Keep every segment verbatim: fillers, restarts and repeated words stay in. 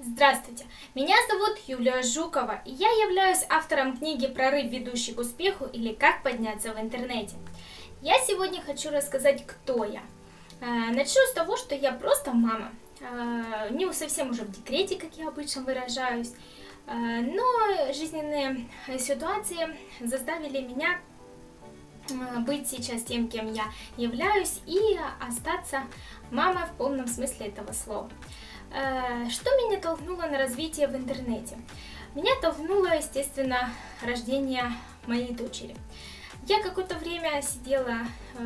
Здравствуйте, меня зовут Юлия Жукова, и я являюсь автором книги «Прорыв, ведущий к успеху» или «Как подняться в интернете». Я сегодня хочу рассказать, кто я. Начну с того, что я просто мама, не совсем уже в декрете, как я обычно выражаюсь, но жизненные ситуации заставили меня быть сейчас тем, кем я являюсь, и остаться мамой в полном смысле этого слова. Что меня толкнуло на развитие в интернете? Меня толкнуло, естественно, рождение моей дочери. Я какое-то время сидела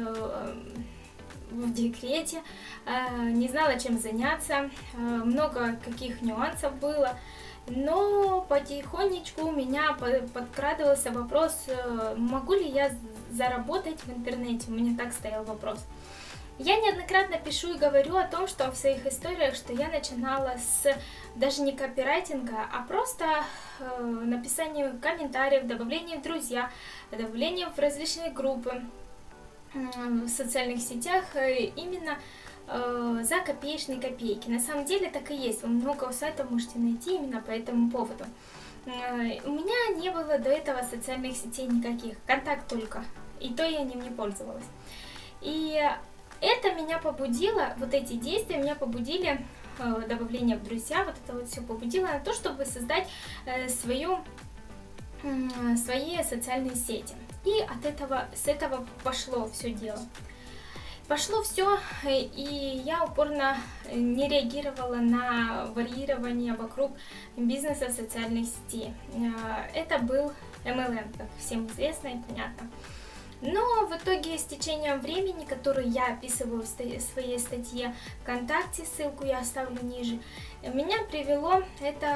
в декрете, не знала, чем заняться, много каких нюансов было, но потихонечку у меня подкрадывался вопрос, могу ли я заработать в интернете, у меня так стоял вопрос. Я неоднократно пишу и говорю о том, что в своих историях, что я начинала с даже не копирайтинга, а просто э, написания комментариев, добавления в друзья, добавления в различные группы э, в социальных сетях э, именно э, за копеечные копейки. На самом деле так и есть, вы много сайтов можете найти именно по этому поводу. Э, у меня не было до этого социальных сетей никаких, контакт только, и то я ним не пользовалась. И это меня побудило, вот эти действия меня побудили, э, добавление в друзья, вот это вот все побудило на то, чтобы создать э, свою, э, свои социальные сети. И от этого, с этого пошло все дело. Пошло все, и я упорно не реагировала на варьирование вокруг бизнеса социальных сетей. Э, это был эм эл эм, как всем известно и понятно. Но в итоге с течением времени, который я описываю в своей статье ВКонтакте, ссылку я оставлю ниже, меня привело это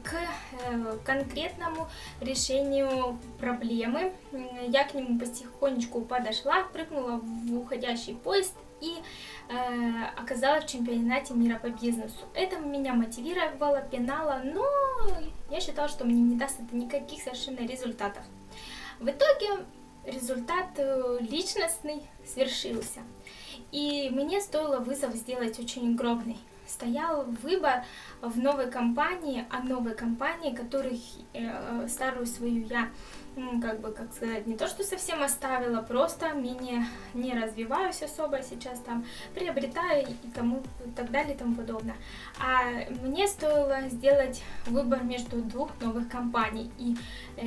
к конкретному решению проблемы. Я к нему потихонечку подошла, прыгнула в уходящий поезд и э, оказалась в чемпионате мира по бизнесу. Это меня мотивировало, пинало, но я считала, что мне не даст это никаких совершенно результатов. В итоге результат личностный свершился, и мне стоило вызов сделать очень огромный. Стоял выбор в новой компании, о новой компании, которых э, старую свою я, ну, как бы, как сказать, не то что совсем оставила, просто менее не развиваюсь особо сейчас там, приобретаю и тому, и так далее и тому подобное. А мне стоило сделать выбор между двух новых компаний, и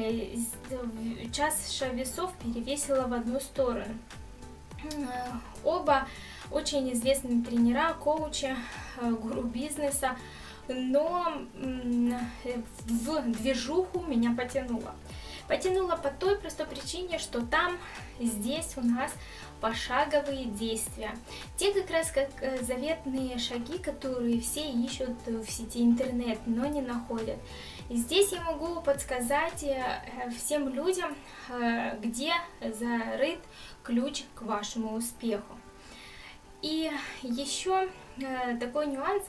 э, чаша весов перевесила в одну сторону. Оба очень известные тренера, коучи, гуру бизнеса, но в движуху меня потянуло. Потянуло по той простой причине, что там, здесь у нас пошаговые действия. Те как раз как заветные шаги, которые все ищут в сети интернет, но не находят. И здесь я могу подсказать всем людям, где зарыт ключ к вашему успеху. И еще такой нюанс.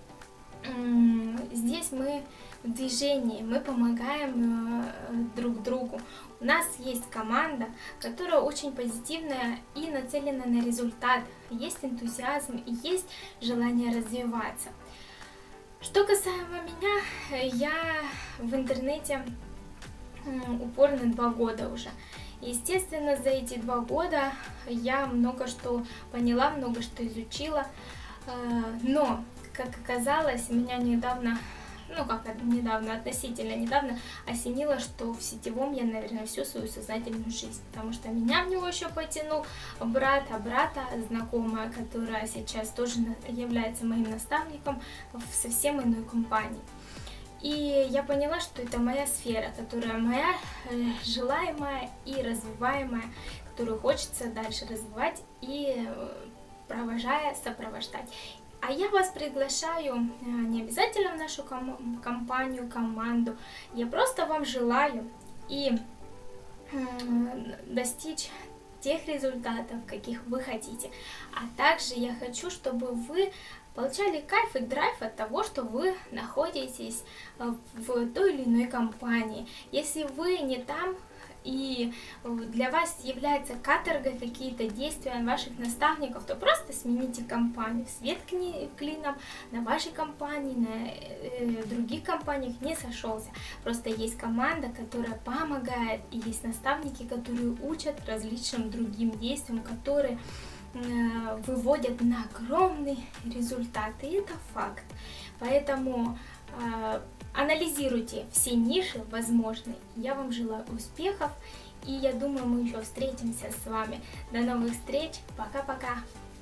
Здесь мы в движении, мы помогаем друг другу. У нас есть команда, которая очень позитивная и нацелена на результат. Есть энтузиазм и есть желание развиваться. Что касаемо меня, я в интернете упорно два года уже. Естественно, за эти два года я много что поняла, много что изучила, но, как оказалось, меня недавно, ну как недавно, относительно недавно осенило, что в сетевом я, наверное, всю свою сознательную жизнь, потому что меня в него еще потянул брат, а брата знакомая, которая сейчас тоже является моим наставником в совсем иной компании. И я поняла, что это моя сфера, которая моя э, желаемая и развиваемая, которую хочется дальше развивать и э, провожая, сопровождать. А я вас приглашаю э, не обязательно в нашу ком компанию, команду. Я просто вам желаю и э, достичь тех результатов, каких вы хотите. А также я хочу, чтобы вы получали кайф и драйв от того, что вы находитесь в той или иной компании. Если вы не там, и для вас является каторгой какие-то действия ваших наставников, то просто смените компанию. Свет клином на вашей компании, на э, других компаниях не сошелся. Просто есть команда, которая помогает, и есть наставники, которые учат различным другим действиям, которые э, выводят на огромный результат. И это факт. Поэтому э, анализируйте все ниши возможные. Я вам желаю успехов, и я думаю, мы еще встретимся с вами. До новых встреч. Пока-пока.